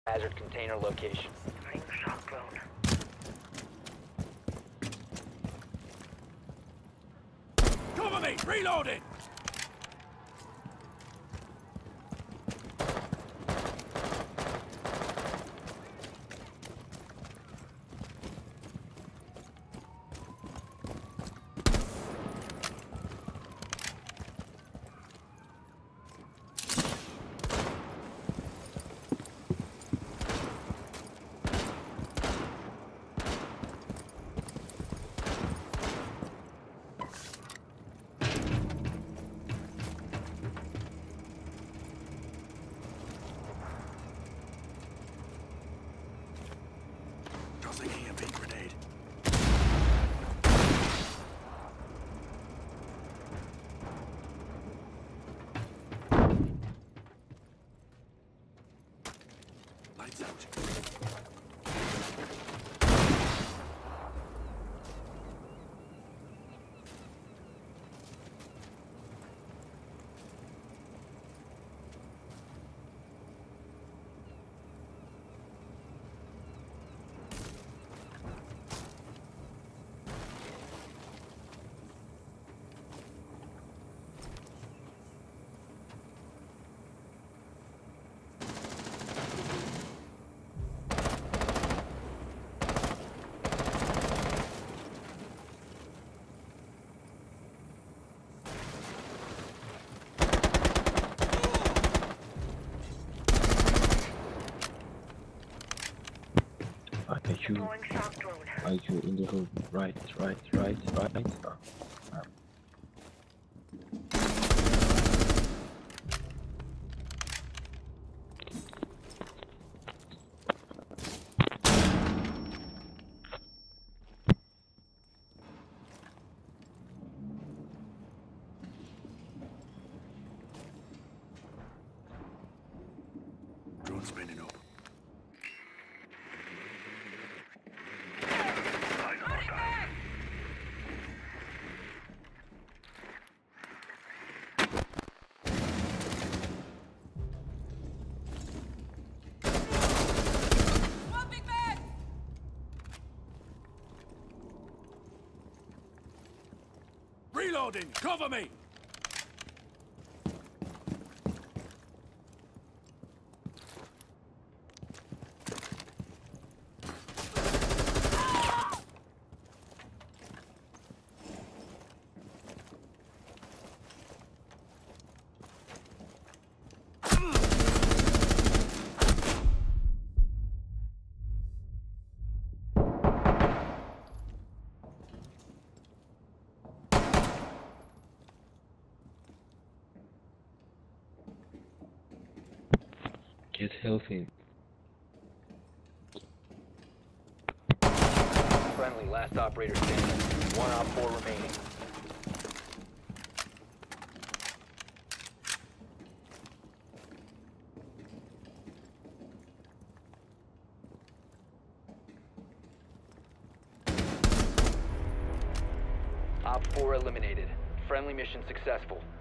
hazard container location. Bring shock drone. Cover me! Reloading! Tossing EMP grenade. Lights out. Deploying shock drone. Are you in the room? Right. Drone spinning up. Reloading! Cover me! Get healthy. Friendly, last operator standing. 1 op 4 remaining. Op 4 eliminated. Friendly mission successful.